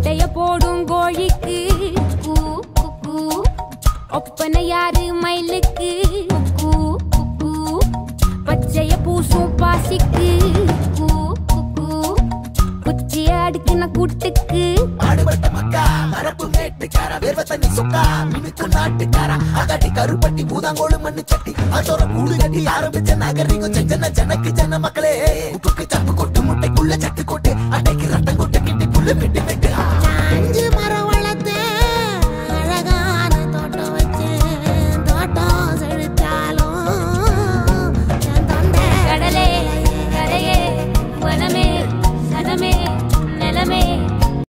முட்டைய போடும் கோழிக்கு கூ கூ, ஒப்பனை யாரு மயிலுக்கு கூ கூ, பச்சைய பூசும் பாசிக்கு கூ கூ, குச்சிய அடுக்குன கூட்டுக்கு ஆடுபட்ட மக்கா மரப்பு மேட்டுக்கார வேர்வ தண்ணி சொக்கா மினுக்கு நாட்டுக்கார அகட்டி கருப்பட்டி பூதாங்கோடு மண்ணு சட்டி அதோட கூடு கட்டி ஆரம்பிச்ச நகரிக்கும் செஞ்சன ஜனக்கு ஜன மக்களே உப்புக்கு சப்பு கொட்டு முட்டைக்குள்ள சட்டு கொட்டு அட்டைக்கு ரத்தம் கொட்டு கிட்டி புல்லு வெட்டி வெட்டு